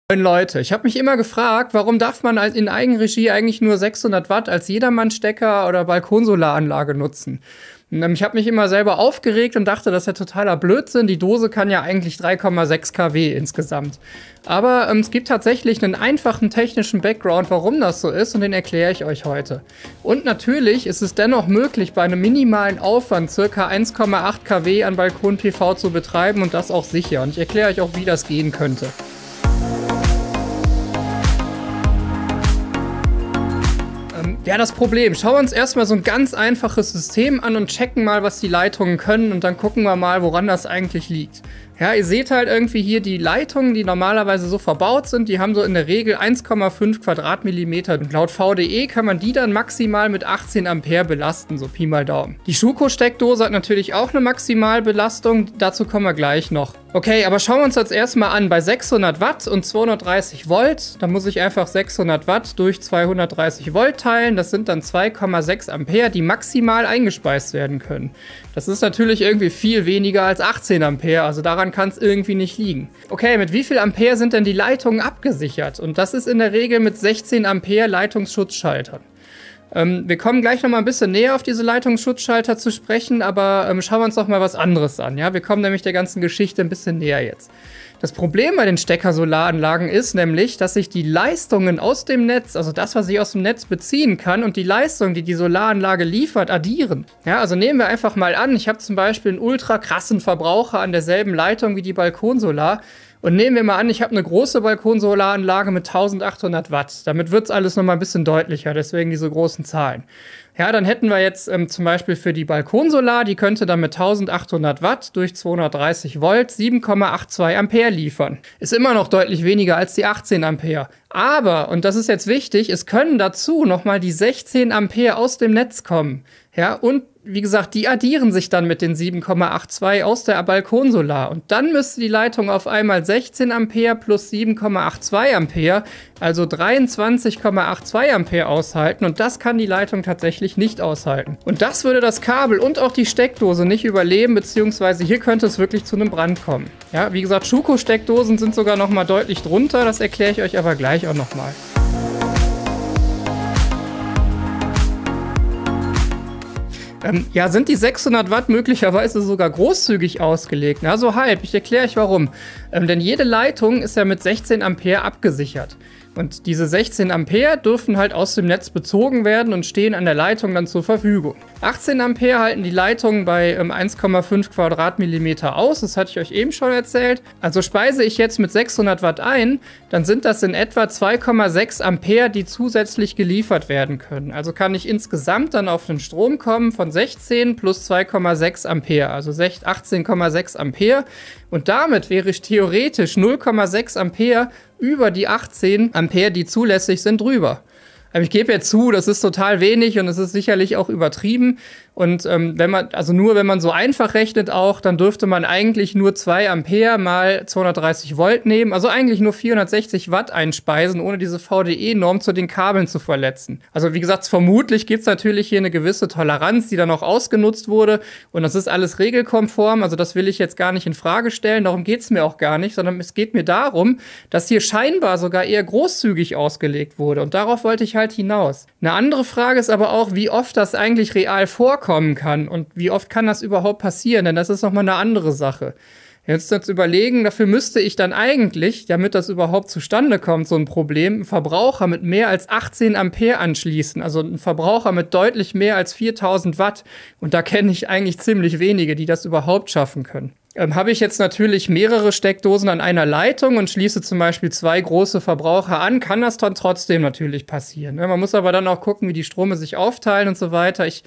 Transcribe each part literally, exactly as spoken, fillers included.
Moin Leute, ich habe mich immer gefragt, warum darf man in Eigenregie eigentlich nur sechshundert Watt als Jedermann-Stecker oder Balkonsolaranlage nutzen? Ich habe mich immer selber aufgeregt und dachte, das ist ja totaler Blödsinn. Die Dose kann ja eigentlich drei Komma sechs Kilowatt insgesamt. Aber ähm, es gibt tatsächlich einen einfachen technischen Background, warum das so ist, und den erkläre ich euch heute. Und natürlich ist es dennoch möglich, bei einem minimalen Aufwand ca. eins Komma acht Kilowatt an Balkon-P V zu betreiben und das auch sicher. Und ich erkläre euch auch, wie das gehen könnte. Ja, das Problem. Schauen wir uns erstmal so ein ganz einfaches System an und checken mal, was die Leitungen können, und dann gucken wir mal, woran das eigentlich liegt. Ja, ihr seht halt irgendwie hier die Leitungen, die normalerweise so verbaut sind, die haben so in der Regel eins Komma fünf Quadratmillimeter. Und laut V D E kann man die dann maximal mit achtzehn Ampere belasten, so Pi mal Daumen. Die Schuko-Steckdose hat natürlich auch eine Maximalbelastung, dazu kommen wir gleich noch. Okay, aber schauen wir uns das erstmal an. Bei sechshundert Watt und zweihundertdreißig Volt, da muss ich einfach sechshundert Watt durch zweihundertdreißig Volt teilen. Das sind dann zwei Komma sechs Ampere, die maximal eingespeist werden können. Das ist natürlich irgendwie viel weniger als achtzehn Ampere, also daran kann es irgendwie nicht liegen. Okay, mit wie viel Ampere sind denn die Leitungen abgesichert? Und das ist in der Regel mit sechzehn Ampere Leitungsschutzschaltern. Ähm, wir kommen gleich noch mal ein bisschen näher auf diese Leitungsschutzschalter zu sprechen, aber ähm, schauen wir uns noch mal was anderes an. Ja? Wir kommen nämlich der ganzen Geschichte ein bisschen näher jetzt. Das Problem bei den Stecker-Solaranlagen ist nämlich, dass sich die Leistungen aus dem Netz, also das, was ich aus dem Netz beziehen kann, und die Leistung, die die Solaranlage liefert, addieren. Ja, also nehmen wir einfach mal an, ich habe zum Beispiel einen ultra krassen Verbraucher an derselben Leitung wie die Balkonsolar. Und nehmen wir mal an, ich habe eine große Balkonsolaranlage mit eintausendachthundert Watt. Damit wird es alles noch mal ein bisschen deutlicher, deswegen diese großen Zahlen. Ja, dann hätten wir jetzt ähm, zum Beispiel für die Balkonsolar, die könnte dann mit eintausendachthundert Watt durch zweihundertdreißig Volt sieben Komma zweiundachtzig Ampere liefern. Ist immer noch deutlich weniger als die achtzehn Ampere. Aber, und das ist jetzt wichtig, es können dazu nochmal die sechzehn Ampere aus dem Netz kommen. Ja, und wie gesagt, die addieren sich dann mit den sieben Komma zweiundachtzig aus der Balkonsolar. Und dann müsste die Leitung auf einmal sechzehn Ampere plus sieben Komma zweiundachtzig Ampere, also dreiundzwanzig Komma zweiundachtzig Ampere aushalten. Und das kann die Leitung tatsächlich nicht aushalten. Und das würde das Kabel und auch die Steckdose nicht überleben, beziehungsweise hier könnte es wirklich zu einem Brand kommen. Ja, wie gesagt, Schuko-Steckdosen sind sogar noch mal deutlich drunter. Das erkläre ich euch aber gleich auch noch mal. Ähm, ja, sind die sechshundert Watt möglicherweise sogar großzügig ausgelegt? Na, so halb. Ich erkläre euch warum. Ähm, denn jede Leitung ist ja mit sechzehn Ampere abgesichert. Und diese sechzehn Ampere dürfen halt aus dem Netz bezogen werden und stehen an der Leitung dann zur Verfügung. achtzehn Ampere halten die Leitungen bei ähm, eins Komma fünf Quadratmillimeter aus, das hatte ich euch eben schon erzählt. Also speise ich jetzt mit sechshundert Watt ein, dann sind das in etwa zwei Komma sechs Ampere, die zusätzlich geliefert werden können. Also kann ich insgesamt dann auf den Strom kommen von sechzehn plus zwei Komma sechs Ampere, also achtzehn Komma sechs Ampere. Und damit wäre ich theoretisch null Komma sechs Ampere über die achtzehn Ampere, die zulässig sind, drüber. Aber ich gebe jetzt zu, das ist total wenig und es ist sicherlich auch übertrieben. Und ähm, wenn man, also nur wenn man so einfach rechnet auch, dann dürfte man eigentlich nur zwei Ampere mal zweihundertdreißig Volt nehmen, also eigentlich nur vierhundertsechzig Watt einspeisen, ohne diese V D E-Norm zu den Kabeln zu verletzen. Also wie gesagt, vermutlich gibt es natürlich hier eine gewisse Toleranz, die dann auch ausgenutzt wurde, und das ist alles regelkonform, also das will ich jetzt gar nicht in Frage stellen, darum geht es mir auch gar nicht, sondern es geht mir darum, dass hier scheinbar sogar eher großzügig ausgelegt wurde, und darauf wollte ich halt hinaus. Eine andere Frage ist aber auch, wie oft das eigentlich real vorkommt kann und wie oft kann das überhaupt passieren, denn das ist nochmal eine andere Sache. Jetzt uns überlegen, dafür müsste ich dann eigentlich, damit das überhaupt zustande kommt, so ein Problem, einen Verbraucher mit mehr als achtzehn Ampere anschließen, also einen Verbraucher mit deutlich mehr als viertausend Watt, und da kenne ich eigentlich ziemlich wenige, die das überhaupt schaffen können. Ähm, habe ich jetzt natürlich mehrere Steckdosen an einer Leitung und schließe zum Beispiel zwei große Verbraucher an, kann das dann trotzdem natürlich passieren. Ne? Man muss aber dann auch gucken, wie die Strome sich aufteilen und so weiter. Ich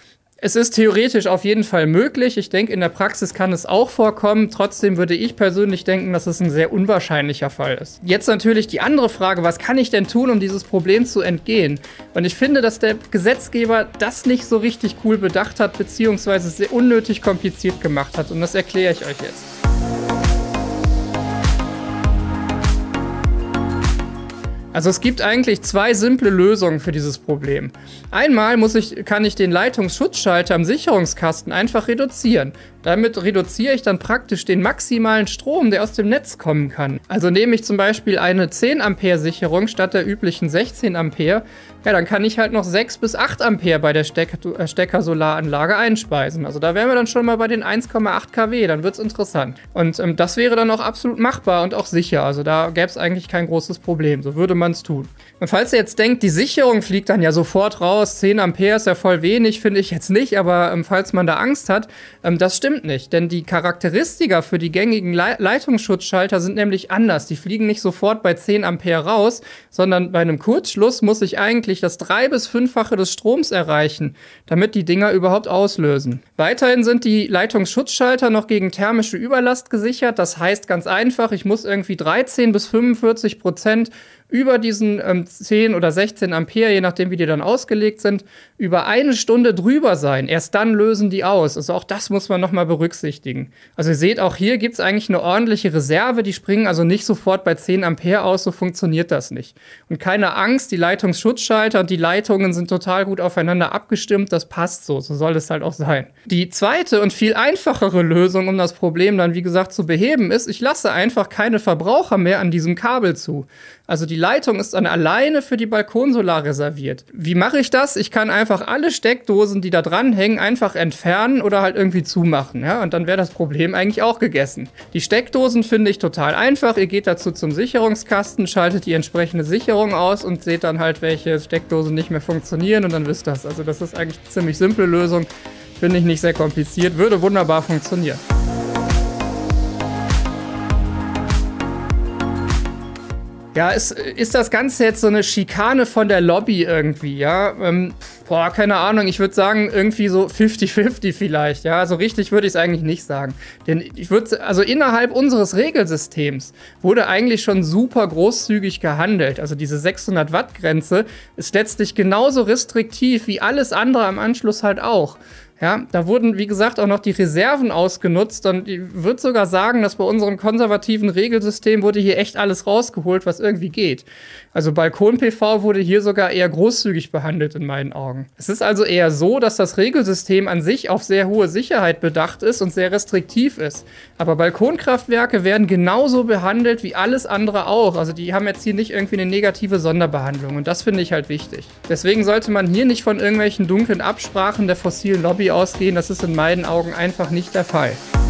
Es ist theoretisch auf jeden Fall möglich. Ich denke, in der Praxis kann es auch vorkommen. Trotzdem würde ich persönlich denken, dass es ein sehr unwahrscheinlicher Fall ist. Jetzt natürlich die andere Frage, was kann ich denn tun, um dieses Problem zu entgehen? Und ich finde, dass der Gesetzgeber das nicht so richtig cool bedacht hat, beziehungsweise sehr unnötig kompliziert gemacht hat. Und das erkläre ich euch jetzt. Also es gibt eigentlich zwei simple Lösungen für dieses Problem. Einmal muss ich, kann ich den Leitungsschutzschalter am Sicherungskasten einfach reduzieren. Damit reduziere ich dann praktisch den maximalen Strom, der aus dem Netz kommen kann. Also nehme ich zum Beispiel eine zehn Ampere Sicherung statt der üblichen sechzehn Ampere, ja, dann kann ich halt noch sechs bis acht Ampere bei der Steck äh, Stecker-Solaranlage einspeisen. Also da wären wir dann schon mal bei den eins Komma acht Kilowatt, dann wird es interessant. Und ähm, das wäre dann auch absolut machbar und auch sicher. Also da gäbe es eigentlich kein großes Problem, so würde man es tun. Und falls ihr jetzt denkt, die Sicherung fliegt dann ja sofort raus, zehn Ampere ist ja voll wenig, finde ich jetzt nicht, aber ähm, falls man da Angst hat, ähm, das stimmt nicht. Denn die Charakteristika für die gängigen Le Leitungsschutzschalter sind nämlich anders. Die fliegen nicht sofort bei zehn Ampere raus, sondern bei einem Kurzschluss muss ich eigentlich das drei- bis fünffache des Stroms erreichen, damit die Dinger überhaupt auslösen. Weiterhin sind die Leitungsschutzschalter noch gegen thermische Überlast gesichert. Das heißt ganz einfach, ich muss irgendwie dreizehn bis fünfundvierzig Prozent über diesen ähm, zehn oder sechzehn Ampere, je nachdem wie die dann ausgelegt sind, über eine Stunde drüber sein. Erst dann lösen die aus. Also auch das muss man nochmal berücksichtigen. Also ihr seht, auch hier gibt es eigentlich eine ordentliche Reserve. Die springen also nicht sofort bei zehn Ampere aus, so funktioniert das nicht. Und keine Angst, die Leitungsschutzschalter und die Leitungen sind total gut aufeinander abgestimmt. Das passt so, so soll es halt auch sein. Die zweite und viel einfachere Lösung, um das Problem dann, wie gesagt, zu beheben, ist, ich lasse einfach keine Verbraucher mehr an diesem Kabel zu. Also die Leitung ist dann alleine für die Balkonsolar reserviert. Wie mache ich das? Ich kann einfach alle Steckdosen, die da dran hängen, einfach entfernen oder halt irgendwie zumachen. Ja? Und dann wäre das Problem eigentlich auch gegessen. Die Steckdosen finde ich total einfach. Ihr geht dazu zum Sicherungskasten, schaltet die entsprechende Sicherung aus und seht dann halt, welche Steckdosen nicht mehr funktionieren und dann wisst ihr das. Also das ist eigentlich eine ziemlich simple Lösung. Finde ich nicht sehr kompliziert. Würde wunderbar funktionieren. Ja, ist, ist das Ganze jetzt so eine Schikane von der Lobby irgendwie, ja? Ähm, boah, keine Ahnung, ich würde sagen, irgendwie so fifty fifty vielleicht, ja? Also richtig würde ich es eigentlich nicht sagen. Denn ich würde, also innerhalb unseres Regelsystems wurde eigentlich schon super großzügig gehandelt. Also diese sechshundert Watt Grenze ist letztlich genauso restriktiv wie alles andere am Anschluss halt auch. Ja, da wurden, wie gesagt, auch noch die Reserven ausgenutzt und ich würde sogar sagen, dass bei unserem konservativen Regelsystem wurde hier echt alles rausgeholt, was irgendwie geht. Also Balkon-P V wurde hier sogar eher großzügig behandelt in meinen Augen. Es ist also eher so, dass das Regelsystem an sich auf sehr hohe Sicherheit bedacht ist und sehr restriktiv ist. Aber Balkonkraftwerke werden genauso behandelt wie alles andere auch. Also die haben jetzt hier nicht irgendwie eine negative Sonderbehandlung und das finde ich halt wichtig. Deswegen sollte man hier nicht von irgendwelchen dunklen Absprachen der fossilen Lobby ausgehen, das ist in meinen Augen einfach nicht der Fall.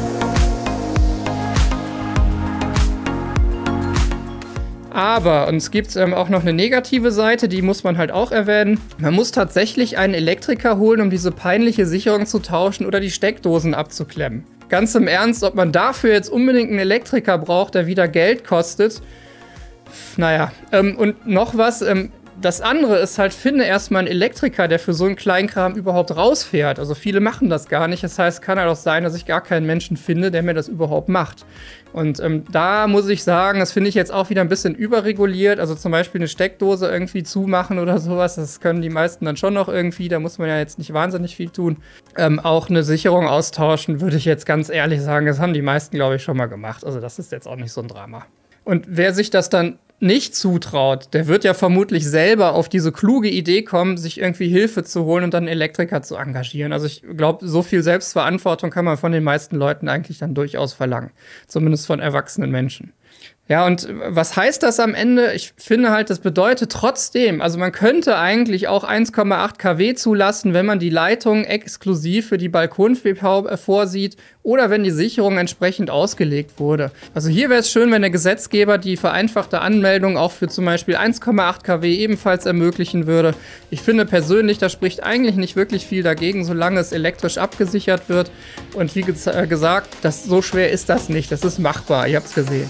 Aber, und es gibt ähm, auch noch eine negative Seite, die muss man halt auch erwähnen. Man muss tatsächlich einen Elektriker holen, um diese peinliche Sicherung zu tauschen oder die Steckdosen abzuklemmen. Ganz im Ernst, ob man dafür jetzt unbedingt einen Elektriker braucht, der wieder Geld kostet. Naja, ähm, und noch was, ähm, das andere ist halt, finde erstmal einen Elektriker, der für so einen Kleinkram überhaupt rausfährt. Also viele machen das gar nicht. Das heißt, kann halt auch sein, dass ich gar keinen Menschen finde, der mir das überhaupt macht. Und ähm, da muss ich sagen, das finde ich jetzt auch wieder ein bisschen überreguliert. Also zum Beispiel eine Steckdose irgendwie zumachen oder sowas, das können die meisten dann schon noch irgendwie. Da muss man ja jetzt nicht wahnsinnig viel tun. Ähm, auch eine Sicherung austauschen, würde ich jetzt ganz ehrlich sagen, das haben die meisten, glaube ich, schon mal gemacht. Also das ist jetzt auch nicht so ein Drama. Und wer sich das dann nicht zutraut, der wird ja vermutlich selber auf diese kluge Idee kommen, sich irgendwie Hilfe zu holen und dann einen Elektriker zu engagieren. Also ich glaube, so viel Selbstverantwortung kann man von den meisten Leuten eigentlich dann durchaus verlangen. Zumindest von erwachsenen Menschen. Ja, und was heißt das am Ende? Ich finde halt, das bedeutet trotzdem, also man könnte eigentlich auch eins Komma acht Kilowatt zulassen, wenn man die Leitung exklusiv für die Balkon-P V vorsieht oder wenn die Sicherung entsprechend ausgelegt wurde. Also hier wäre es schön, wenn der Gesetzgeber die vereinfachte Anmeldung auch für zum Beispiel eins Komma acht Kilowatt ebenfalls ermöglichen würde. Ich finde persönlich, da spricht eigentlich nicht wirklich viel dagegen, solange es elektrisch abgesichert wird. Und wie gesagt, das, so schwer ist das nicht. Das ist machbar, ihr habt es gesehen.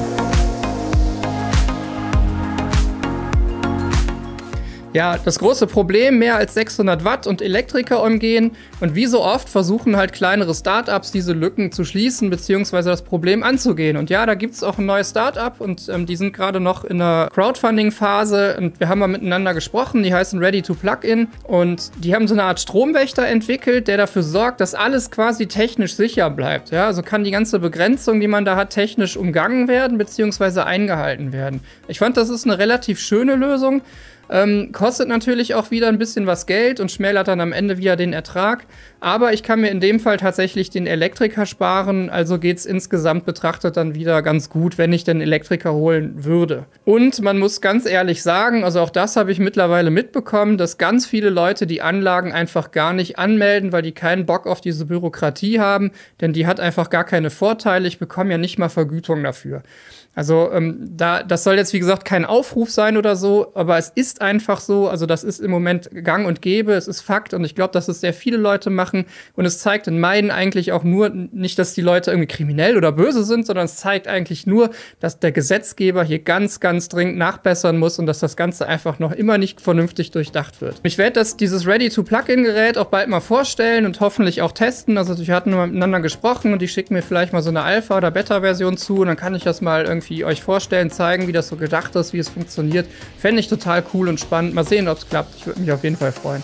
Ja, das große Problem, mehr als sechshundert Watt und Elektriker umgehen. Und wie so oft versuchen halt kleinere Startups diese Lücken zu schließen bzw. das Problem anzugehen. Und ja, da gibt es auch ein neues Startup und ähm, die sind gerade noch in der Crowdfunding-Phase. Und wir haben mal miteinander gesprochen, die heißen Ready to Plug-in. Und die haben so eine Art Stromwächter entwickelt, der dafür sorgt, dass alles quasi technisch sicher bleibt. Ja, also kann die ganze Begrenzung, die man da hat, technisch umgangen werden bzw. eingehalten werden. Ich fand, das ist eine relativ schöne Lösung. Ähm, kostet natürlich auch wieder ein bisschen was Geld und schmälert dann am Ende wieder den Ertrag. Aber ich kann mir in dem Fall tatsächlich den Elektriker sparen. Also geht es insgesamt betrachtet dann wieder ganz gut, wenn ich den Elektriker holen würde. Und man muss ganz ehrlich sagen, also auch das habe ich mittlerweile mitbekommen, dass ganz viele Leute die Anlagen einfach gar nicht anmelden, weil die keinen Bock auf diese Bürokratie haben. Denn die hat einfach gar keine Vorteile. Ich bekomme ja nicht mal Vergütung dafür. Also ähm, da, das soll jetzt wie gesagt kein Aufruf sein oder so, aber es ist einfach so, also das ist im Moment gang und gäbe, es ist Fakt und ich glaube, dass es sehr viele Leute machen und es zeigt in meinen eigentlich auch nur, nicht, dass die Leute irgendwie kriminell oder böse sind, sondern es zeigt eigentlich nur, dass der Gesetzgeber hier ganz, ganz dringend nachbessern muss und dass das Ganze einfach noch immer nicht vernünftig durchdacht wird. Ich werde das, dieses Ready-to-Plug-in-Gerät auch bald mal vorstellen und hoffentlich auch testen, also wir hatten miteinander gesprochen und die schicken mir vielleicht mal so eine Alpha- oder Beta-Version zu und dann kann ich das mal irgendwie euch vorstellen, zeigen, wie das so gedacht ist, wie es funktioniert. Fände ich total cool und spannend. Mal sehen, ob es klappt. Ich würde mich auf jeden Fall freuen.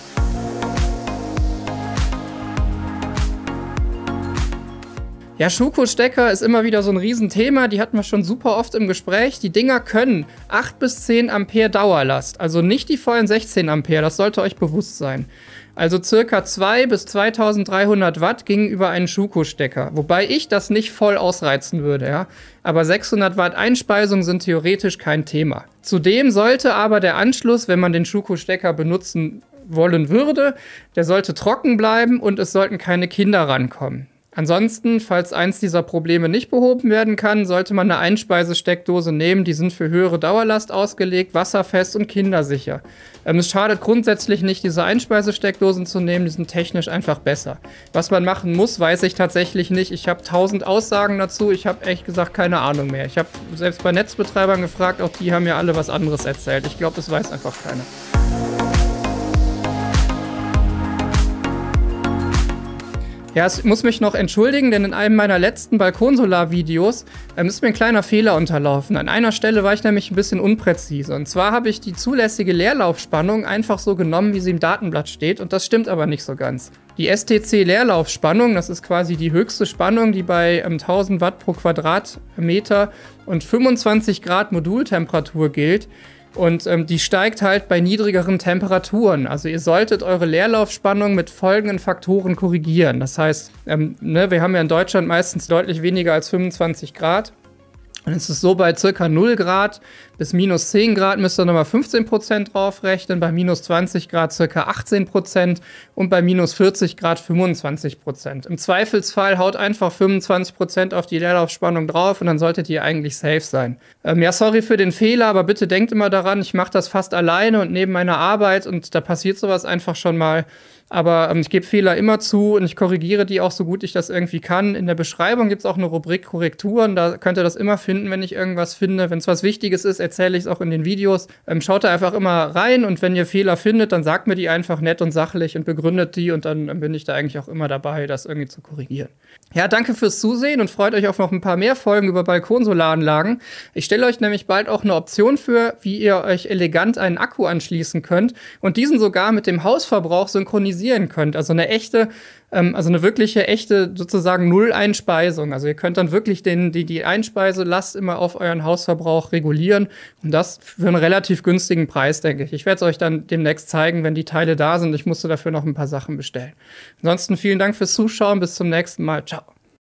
Ja, Schuko-Stecker ist immer wieder so ein Riesenthema. Die hatten wir schon super oft im Gespräch. Die Dinger können acht bis zehn Ampere Dauerlast. Also nicht die vollen sechzehn Ampere. Das sollte euch bewusst sein. Also circa zwei bis zweitausenddreihundert Watt ging über einen Schuko-Stecker. Wobei ich das nicht voll ausreizen würde, ja. Aber sechshundert Watt Einspeisung sind theoretisch kein Thema. Zudem sollte aber der Anschluss, wenn man den Schuko-Stecker benutzen wollen würde, der sollte trocken bleiben und es sollten keine Kinder rankommen. Ansonsten, falls eins dieser Probleme nicht behoben werden kann, sollte man eine Einspeisesteckdose nehmen. Die sind für höhere Dauerlast ausgelegt, wasserfest und kindersicher. Ähm, es schadet grundsätzlich nicht, diese Einspeisesteckdosen zu nehmen. Die sind technisch einfach besser. Was man machen muss, weiß ich tatsächlich nicht. Ich habe tausend Aussagen dazu. Ich habe ehrlich gesagt keine Ahnung mehr. Ich habe selbst bei Netzbetreibern gefragt, auch die haben mir alle was anderes erzählt. Ich glaube, das weiß einfach keiner. Ja, ich muss mich noch entschuldigen, denn in einem meiner letzten Balkonsolar-Videos ähm, ist mir ein kleiner Fehler unterlaufen. An einer Stelle war ich nämlich ein bisschen unpräzise. Und zwar habe ich die zulässige Leerlaufspannung einfach so genommen, wie sie im Datenblatt steht. Und das stimmt aber nicht so ganz. Die S T C-Leerlaufspannung, das ist quasi die höchste Spannung, die bei ähm, tausend Watt pro Quadratmeter und fünfundzwanzig Grad Modultemperatur gilt. Und ähm, die steigt halt bei niedrigeren Temperaturen. Also ihr solltet eure Leerlaufspannung mit folgenden Faktoren korrigieren. Das heißt, ähm, ne, wir haben ja in Deutschland meistens deutlich weniger als fünfundzwanzig Grad. Und es ist so, bei circa null Grad bis minus zehn Grad müsst ihr nochmal fünfzehn Prozent draufrechnen, bei minus zwanzig Grad circa achtzehn Prozent und bei minus vierzig Grad fünfundzwanzig Prozent. Im Zweifelsfall haut einfach fünfundzwanzig Prozent auf die Leerlaufspannung drauf und dann solltet ihr eigentlich safe sein. Ähm, ja, sorry für den Fehler, aber bitte denkt immer daran, ich mache das fast alleine und neben meiner Arbeit und da passiert sowas einfach schon mal. Aber ähm, ich gebe Fehler immer zu und ich korrigiere die auch so gut ich das irgendwie kann. In der Beschreibung gibt es auch eine Rubrik Korrekturen. Da könnt ihr das immer finden, wenn ich irgendwas finde. Wenn es was Wichtiges ist, erzähle ich es auch in den Videos. Ähm, schaut da einfach immer rein und wenn ihr Fehler findet, dann sagt mir die einfach nett und sachlich und begründet die und dann ähm, bin ich da eigentlich auch immer dabei, das irgendwie zu korrigieren. Ja, danke fürs Zusehen und freut euch auf noch ein paar mehr Folgen über Balkonsolaranlagen. Ich stelle euch nämlich bald auch eine Option für, wie ihr euch elegant einen Akku anschließen könnt und diesen sogar mit dem Hausverbrauch synchronisieren könnt. Also eine echte, ähm, also eine wirkliche, echte sozusagen Null-Einspeisung. Also ihr könnt dann wirklich den, die, die Einspeiselast immer auf euren Hausverbrauch regulieren und das für einen relativ günstigen Preis, denke ich. Ich werde es euch dann demnächst zeigen, wenn die Teile da sind. Ich musste dafür noch ein paar Sachen bestellen. Ansonsten vielen Dank fürs Zuschauen. Bis zum nächsten Mal. Ciao.